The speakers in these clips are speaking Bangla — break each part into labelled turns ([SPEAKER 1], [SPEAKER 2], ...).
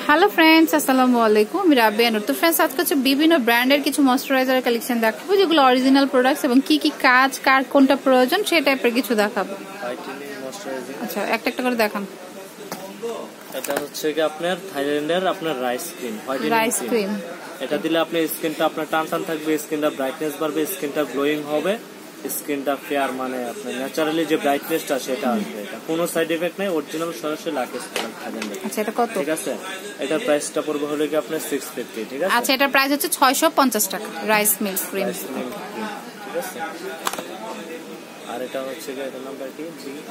[SPEAKER 1] হ্যালো ফ্রেন্ডস, আসসালামু আলাইকুম। আমি রাবিয়া নূর। তো ফ্রেন্ডস, আজকে হচ্ছে বিভিন্ন ব্র্যান্ডের কিছু ময়শ্চারাইজার কালেকশন দেখাবো, যেগুলো অরিজিনাল প্রোডাক্টস এবং কি কি কাজ, কার কোনটা প্রয়োজন সেই টাইপের কিছু দেখাবো। আচ্ছা, একটা একটা করে দেখান।
[SPEAKER 2] এটা হচ্ছে কি আপনার থাইল্যান্ডের আপনার রাইস ক্রিম। এটা দিলে আপনার স্কিনটা আপনার টান টান থাকবে, স্কিনটা ব্রাইটনেস বাড়বে, স্কিনটা গ্লোয়িং হবে, স্কিনটা ফেয়ার, মানে আপনার ন্যাচারালি যে ব্রাইটনেসটা সেটা আসবে। এটা কোনো সাইড এফেক্ট নাই, অরিজিনাল সরাসরি লাকেশ প্রোডাক্ট থাইল্যান্ডের।
[SPEAKER 1] আচ্ছা, এটা কত? ঠিক
[SPEAKER 2] আছে, এটার প্রাইসটা পড়বে হলো কি আপনার 650। ঠিক আছে।
[SPEAKER 1] আচ্ছা, এটার প্রাইস হচ্ছে 650 টাকা। Rice milk cream.
[SPEAKER 2] ঠিক আছে। আর এটা হচ্ছে কি, এটার নাম্বার কি?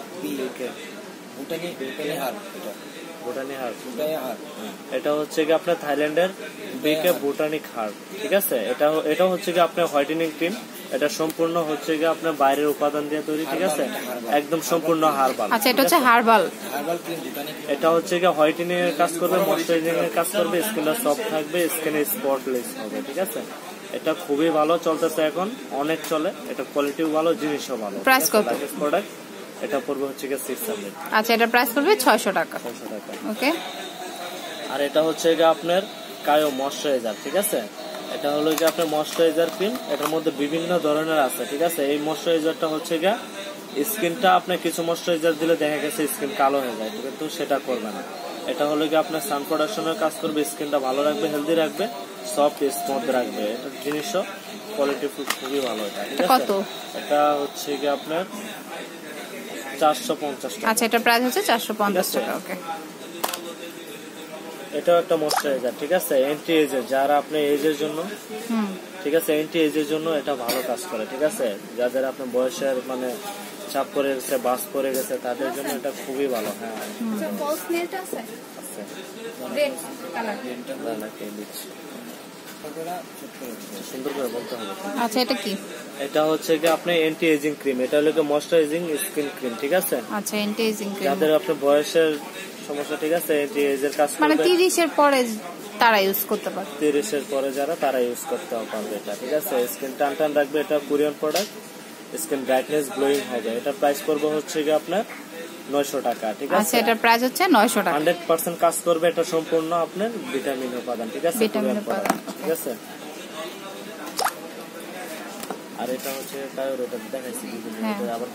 [SPEAKER 2] এটা হচ্ছে কি আপনার থাইল্যান্ডের বিকে বোটানিক হার্ব। ঠিক আছে। এটা হচ্ছে কি আপনার হোয়াইটেনিং ক্রিম। এটা সম্পূর্ণ হচ্ছে কি আপনার বাইরের উপাদান দিয়ে তৈরি। ঠিক আছে, একদম সম্পূর্ণ হার্বাল।
[SPEAKER 1] আচ্ছা, এটা হচ্ছে হার্বাল
[SPEAKER 2] ক্রিম। এটা হচ্ছে কি হোয়াইটেনিং এর কাজ করবে, ময়শ্চারাইজিং এর কাজ করবে, স্কিনটা সফট থাকবে, স্কিনে স্পটলেস হবে। ঠিক আছে, এটা খুবই ভালো চলতেছে, এখন অনেক চলে। এটা কোয়ালিটিও ভালো, জিনিসও ভালো।
[SPEAKER 1] প্রাইস কত?
[SPEAKER 2] প্রোডাক্ট এটা পড়বে হচ্ছে কি 600।
[SPEAKER 1] আচ্ছা, এটা প্রাইস পড়বে 600 টাকা। ওকে।
[SPEAKER 2] আর এটা হচ্ছে কি আপনার কায়ো ময়শ্চারাইজার। ঠিক আছে, এটা হলো কি আপনার ময়শ্চারাইজার ক্রিম। এটার মধ্যে বিভিন্ন ধরনের আছে। ঠিক আছে, এই ময়শ্চারাইজারটা হচ্ছে গিয়ে স্কিনটা আপনার কিছু ময়শ্চারাইজার দিলে দেখা গেছে স্কিন কালো হয়ে যায়, কিন্তু সেটা করবে না। এটা হলো কি আপনার সান প্রোডাকশনের কাজ করবে, স্কিনটা ভালো রাখবে, হেলদি রাখবে, সফট স্মুথ রাখবে। এটা জিনিসও কোয়ালিটি খুবই ভালো। এটা ঠিক আছে। কত? এটা হচ্ছে কি আপনার 450 টাকা।
[SPEAKER 1] আচ্ছা, এটা প্রাইস হচ্ছে 450 টাকা। ওকে।
[SPEAKER 2] এটাও একটা ময়শ্চারাইজার। ঠিক আছে, অ্যান্টি এজের, যারা আপনার এজের জন্য, ঠিক আছে, অ্যান্টি এজের জন্য এটা ভালো কাজ করে। ঠিক আছে, যাদের আপনার বয়সের মানে চাপ পড়ে গেছে, বাস পড়ে গেছে, তাদের জন্য এটা খুবই ভালো। হ্যাঁ, সুন্দর করে বলতে হবে।
[SPEAKER 1] আচ্ছা, এটা কি?
[SPEAKER 2] এটা হচ্ছে কি আপনার অ্যান্টি এজিং ক্রিম। এটা হলো কি ময়শ্চারাইজিং স্কিন ক্রিম। ঠিক আছে।
[SPEAKER 1] আচ্ছা, অ্যান্টি এজিং ক্রিম
[SPEAKER 2] যাদের আপনার বয়সের সমস্যা, ঠিক আছে, অ্যান্টি এজের কাজ করবে,
[SPEAKER 1] মানে 30 এর পরে তারা ইউজ করতে পারে।
[SPEAKER 2] 30 এর পরে যারা, তারা ইউজ করতে পারবে এটা। ঠিক আছে, স্কিন টান টান রাখবে। এটা Korean product, skin brightness, glowing হবে। এটা প্রাইস করবে হচ্ছে কি আপনার 900 টাকা। ঠিক আছে।
[SPEAKER 1] আচ্ছা, এটার প্রাইস হচ্ছে 900 টাকা।
[SPEAKER 2] 100% কাজ করবে। এটা সম্পূর্ণ আপনার ভিটামিন উপাদান। ঠিক আছে,
[SPEAKER 1] ভিটামিন উপাদান।
[SPEAKER 2] ঠিক আছে। আর এটা হচ্ছে কায়ো, এটা দেখাইছি আবার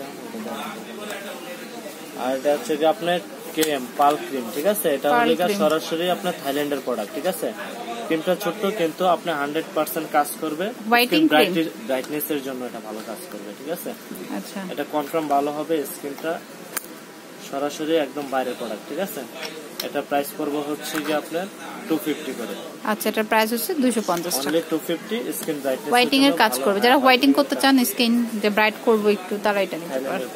[SPEAKER 2] আর এটা হচ্ছে কি আপনার ক্রিম, পাল ক্রিম। ঠিক আছে, এটা হলো সরাসরি আপনার থাইল্যান্ডের প্রোডাক্ট। ঠিক আছে, ক্রিমটা ছোট্ট কিন্তু আপনি 100% কাজ করবে, ব্রাইটনেস এর জন্য এটা ভালো কাজ করবে। ঠিক আছে।
[SPEAKER 1] আচ্ছা,
[SPEAKER 2] এটা কনফার্ম ভালো হবে, স্কিনটা সরাসরি একদম বাইরের প্রোডাক্ট। ঠিক আছে, এটা প্রাইস পড়বে হচ্ছে কি আপনার 250 করে।
[SPEAKER 1] আচ্ছা, এটার প্রাইস হচ্ছে 250 টাকা।
[SPEAKER 2] অনলি 250। স্কিন ব্রাইটনেস,
[SPEAKER 1] হোয়াইটিং এর কাজ করবে, যারা হোয়াইটিং করতে চান, স্কিন যে ব্রাইট করবে একটু, তারা এটা নিতে পারে।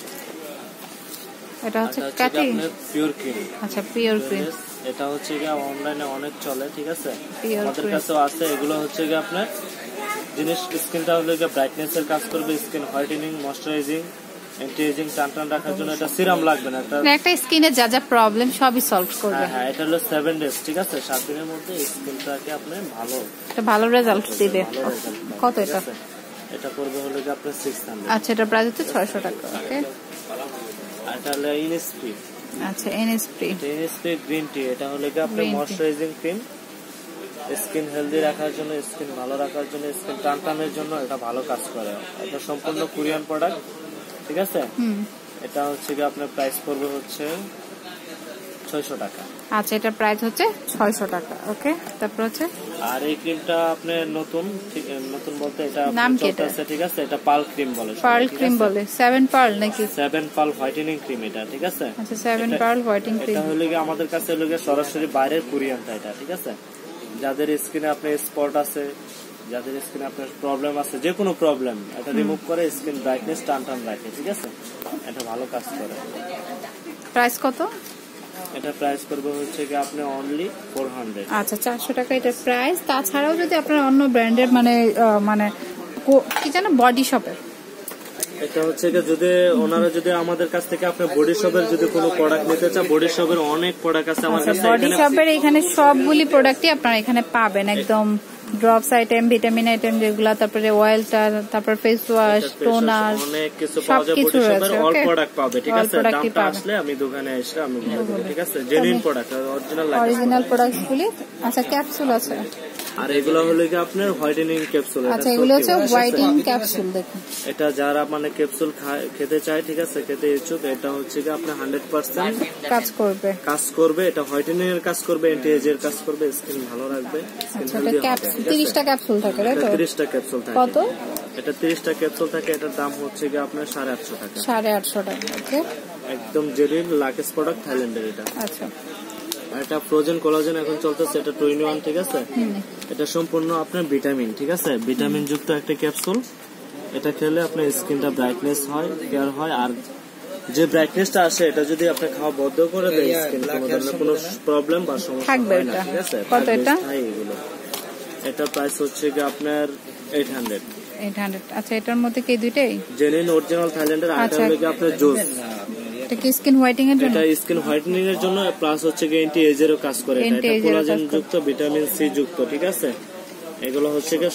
[SPEAKER 1] এটা হচ্ছে কাটি
[SPEAKER 2] পিওর ক্রিম।
[SPEAKER 1] আচ্ছা, পিওর ক্রিম।
[SPEAKER 2] এটা হচ্ছে কি অনলাইনে অনেক চলে। ঠিক আছে, আমাদের কাছেও আছে। এগুলো হচ্ছে কি আপনার জিনিস, স্কিনটা হলো কি ব্রাইটনেস এর কাজ করবে, skin whitening, moisturising, anti ageing, টান টান রাখার জন্য। এটা সিরাম লাগবে না,
[SPEAKER 1] একটা স্কিনে যা যা প্রবলেম সবই সলভ করবে।
[SPEAKER 2] হ্যাঁ, এটা হলো 7 ডেজ। ঠিক আছে, 7 দিনের মধ্যে স্কিনটাকে আপনি
[SPEAKER 1] ভালো রেজাল্ট দিবে। কত এটা?
[SPEAKER 2] এটা করবে হলো কি আপনার 600।
[SPEAKER 1] আচ্ছা, এটা প্রাইস হচ্ছে 600 টাকা। ওকে।
[SPEAKER 2] আর এটা হলো ইনএসপি।
[SPEAKER 1] আচ্ছা, ইনএসপি
[SPEAKER 2] গ্রিন টি। এটা হলো কি আপনার ময়শ্চারাইজিং ক্রিম, স্কিন হেলদি রাখার জন্য, স্কিন ভালো রাখার জন্য, স্কিন টান টানের জন্য এটা ভালো কাজ করে। এটা সম্পূর্ণ কোরিয়ান প্রোডাক্ট। ঠিক আছে। এটা হচ্ছে কি আপনার প্রাইস পড়বে হচ্ছে 600 টাকা।
[SPEAKER 1] আচ্ছা, এটা প্রাইস হচ্ছে 600 টাকা। ওকে। তারপর হচ্ছে
[SPEAKER 2] আর এই ক্রিমটা আপনি নতুন বলতে এটা
[SPEAKER 1] নাম কি এটা?
[SPEAKER 2] ঠিক আছে, এটা পার্ল ক্রিম বলে।
[SPEAKER 1] পার্ল ক্রিম বলে। 7 পার্ল নাকি?
[SPEAKER 2] 7 পার্ল হোয়াইটেনিং ক্রিম এটা। ঠিক আছে।
[SPEAKER 1] আচ্ছা, 7 পার্ল হোয়াইটেনিং ক্রিম।
[SPEAKER 2] এটা হলো কি আমাদের কাছে হলো কি সরাসরি বাইরের কোরিয়ানটা এটা। ঠিক আছে, যাদের স্কিনে আপনার স্পট আছে, যাদের স্কিনে আপনার প্রবলেম আছে, যে কোনো প্রবলেম, এটা রিমুভ করে স্কিন ব্রাইটনেস টান টান রাখে। ঠিক আছে, এটা ভালো কাজ করে।
[SPEAKER 1] প্রাইস কত?
[SPEAKER 2] এটা প্রাইস করবে হচ্ছে কি আপনি অনলি 400।
[SPEAKER 1] আচ্ছা, 400 টাকা এটা প্রাইস। তাছাড়াও যদি আপনার অন্য ব্র্যান্ডের মানে কি জানো, বডি শপের
[SPEAKER 2] এটা হচ্ছে যদি ওনারা যদি আমাদের কাছ থেকে আপনার বডি শপের যদি কোনো প্রোডাক্ট নিতে চান, বডি শপের অনেক প্রোডাক্ট আছে আমার কাছে।
[SPEAKER 1] বডি শপের এখানে সবগুলি প্রোডাক্টই আপনারা এখানে পাবেন, একদম ড্রপস আইটেম, ভিটামিন আইটেম যেগুলা, তারপরে অয়েলটা, তারপর ফেস ওয়াশ, টোনার,
[SPEAKER 2] অনেক কিছু পাওয়া যায়। বডি শপের অল প্রোডাক্ট পাবে, ঠিক আছে? দামটা আসলে আমি দোকানে এসে আমি বলে দেব, ঠিক আছে? জেনুইন প্রোডাক্ট,
[SPEAKER 1] অরিজিনাল প্রোডাক্টস গুলি। আচ্ছা, ক্যাপসুল আছে,
[SPEAKER 2] আর এগুলো হলো কি আপনার হোয়াইটেনিং ক্যাপসুল।
[SPEAKER 1] আচ্ছা, এগুলো হচ্ছে হোয়াইটেনিং ক্যাপসুল। দেখুন,
[SPEAKER 2] এটা যারা মানে ক্যাপসুল খেতে চায়, ঠিক আছে, খেতে ইচ্ছুক, এটা হচ্ছে কি আপনার 100% কাজ করবে। এটা হোয়াইটেনিং এর কাজ করবে, অ্যান্টি এজ এর কাজ করবে, স্কিন ভালো রাখবে।
[SPEAKER 1] আচ্ছা, এটা ক্যাপসুল 30টা ক্যাপসুল থাকে, তাই তো?
[SPEAKER 2] 30টা ক্যাপসুল থাকে।
[SPEAKER 1] কত?
[SPEAKER 2] এটা 30টা ক্যাপসুল থাকে, এটার দাম হচ্ছে কি আপনার 850 টাকা।
[SPEAKER 1] 850 টাকা। ওকে,
[SPEAKER 2] একদম জেনুইন লাকেস প্রোডাক্ট, থাইল্যান্ডের এটা।
[SPEAKER 1] আচ্ছা,
[SPEAKER 2] এটা ফ্রোজেন কোলাজেন এখন চলতেছে, এটা 2 in 1, ঠিক আছে? এটা সম্পূর্ণ আপনার ভিটামিন, ঠিক আছে? ভিটামিন যুক্ত একটা ক্যাপসুল। এটা খেলে আপনার স্কিনটা ব্রাইটনেস হয়, ক্লিয়ার হয়। আর যে ব্রাইটনেসটা আসে, এটা যদি আপনি খাওয়া বন্ধ করে দেয়, স্কিন কোনো ধরনের কোনো প্রবলেম বা সমস্যা হয় না, ঠিক আছে?
[SPEAKER 1] কত এটা?
[SPEAKER 2] এগুলো এটা প্রাইস হচ্ছে কি আপনার 800।
[SPEAKER 1] আচ্ছা, এটার মধ্যে কি দুইটাই
[SPEAKER 2] জেনুইন অরিজিনাল থাইল্যান্ডের? আর এটা হলো কি আপনার জুস।
[SPEAKER 1] এটা কি স্কিন হোয়াইটেনিং এর জন্য?
[SPEAKER 2] এটা স্কিন হোয়াইটেনিং এর জন্য, প্লাস হচ্ছে কি অ্যান্টি এজেরও কাজ করে। এটা কোলাজেন যুক্ত, ভিটামিন সি যুক্ত, ঠিক আছে? এগুলো হচ্ছে কি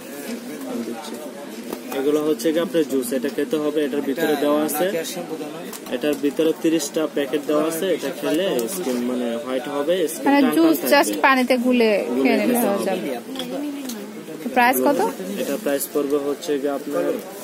[SPEAKER 2] এগুলো হচ্ছে কি আপনার জুস। এটা খেতে হবে, এটার ভিতরে দেওয়া আছে, এটার ভিতরে 30টা প্যাকেট দেওয়া আছে। এটা খেলে স্কিন মানে হোয়াইট হবে,
[SPEAKER 1] মানে জুস জাস্ট পানিতে গুলে খেয়ে নিলে হয়ে যাবে। প্রাইস কত?
[SPEAKER 2] এটা প্রাইস পড়বে হচ্ছে কি আপনার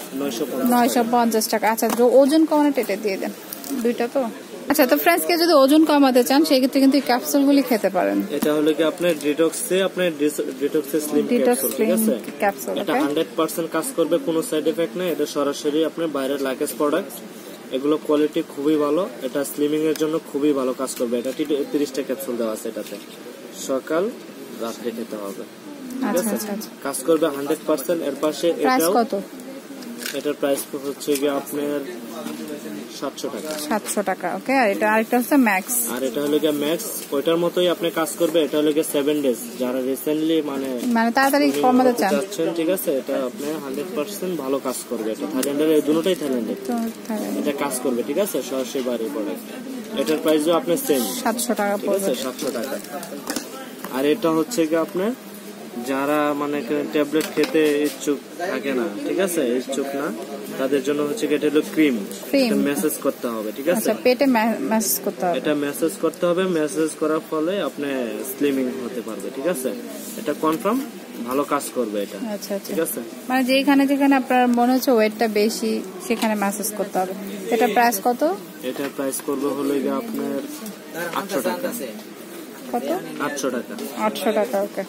[SPEAKER 1] 950 টাকা। আচ্ছা, ওজন কমানো এটা দিয়ে দেন, দুইটা তো। আচ্ছা, তো ফ্রেন্ডস, কে যদি ওজন কমাতে চান সেই ক্ষেত্রে কিন্তু এই ক্যাপসুল গুলি খেতে পারেন।
[SPEAKER 2] এটা হলো কি আপনার ডিটক্সে স্লিম ক্যাপসুল, ঠিক আছে? এটা 100% কাজ করবে, কোনো সাইড এফেক্ট নেই। এটা সরাসরি আপনার বাইরের লাকেস প্রোডাক্ট, এগুলো কোয়ালিটি খুবই ভালো। এটা স্লিমিং এর জন্য খুবই ভালো কাজ করবে। এটা 30টা ক্যাপসুল দেওয়া আছে এটাতে, সকাল রাত্রে খেতে হবে, ঠিক আছে? কাজ করবে 100%। এর পাশে এটাও কত? এটার প্রাইস হচ্ছে কি আপনার 700 টাকা। 700
[SPEAKER 1] টাকা। ওকে, আর এটা আরেকটা হচ্ছে ম্যাক্স।
[SPEAKER 2] আর এটা হলো গিয়ে ম্যাক্স, ওইটার মতোই আপনি কাজ করবে। এটা হলো গিয়ে 7 ডেজ, যারা রিসেন্টলি মানে
[SPEAKER 1] তাড়াতাড়ি কমাতে
[SPEAKER 2] চাচ্ছেন, ঠিক আছে? এটা আপনি 100% ভালো কাজ করবে। এটা থাইল্যান্ডের, এই দুটোটাই থাইল্যান্ডের, এটা কাজ করবে, ঠিক আছে? সরাসরি বাড়ির প্রোডাক্ট। এটার প্রাইসও আপনার সেম
[SPEAKER 1] 700 টাকা পড়বে।
[SPEAKER 2] 700 টাকা। আর এটা হচ্ছে কি আপনার যারা মানে ট্যাবলেট খেতে ইচ্ছুক থাকে না, ঠিক আছে, ইচ্ছুক না, তাদের জন্য হচ্ছে এটা হলো ক্রিম। এটা মেসেজ করতে হবে, ঠিক আছে?
[SPEAKER 1] আচ্ছা, পেটে মেসেজ করতে হবে।
[SPEAKER 2] এটা মেসেজ করতে হবে। মেসেজ করার ফলে আপনি স্লিমিং হতে পারবে, ঠিক আছে? এটা কনফার্ম ভালো কাজ করবে এটা।
[SPEAKER 1] আচ্ছা,
[SPEAKER 2] ঠিক আছে?
[SPEAKER 1] মানে যেখানে যেখানে আপনার মনে হচ্ছে ওয়েটটা বেশি সেখানে মেসেজ করতে হবে। এটা প্রাইস কত?
[SPEAKER 2] এটা প্রাইস করবে হলো আপনার 800 টাকা।
[SPEAKER 1] কত?
[SPEAKER 2] 800 টাকা।
[SPEAKER 1] 800 টাকা। ওকে,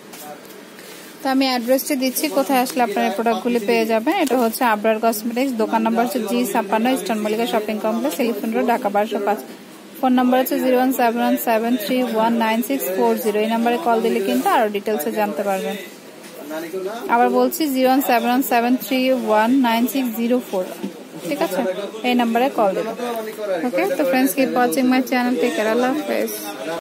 [SPEAKER 1] তো আমি অ্যাড্রেসটি দিচ্ছি, কোথায় আসলে আপনার এই প্রোডাক্টগুলি পেয়ে যাবেন। এটা হচ্ছে আবরার কসমেটিক্স, দোকান নাম্বার হচ্ছে G56, Eastern Mallika shopping complex, elephant road, Dhaka 1205। Phone number হচ্ছে 01717319640। এই নাম্বারে কল দিলে কিন্তু আরো ডিটেলসে জানতে পারবেন। আবার বলছি 01717319604। ঠিক আছে, এই নাম্বারে কল দেবেন। ওকে, তো friends, keep watching my channel. Take care, Allah হাফেজ।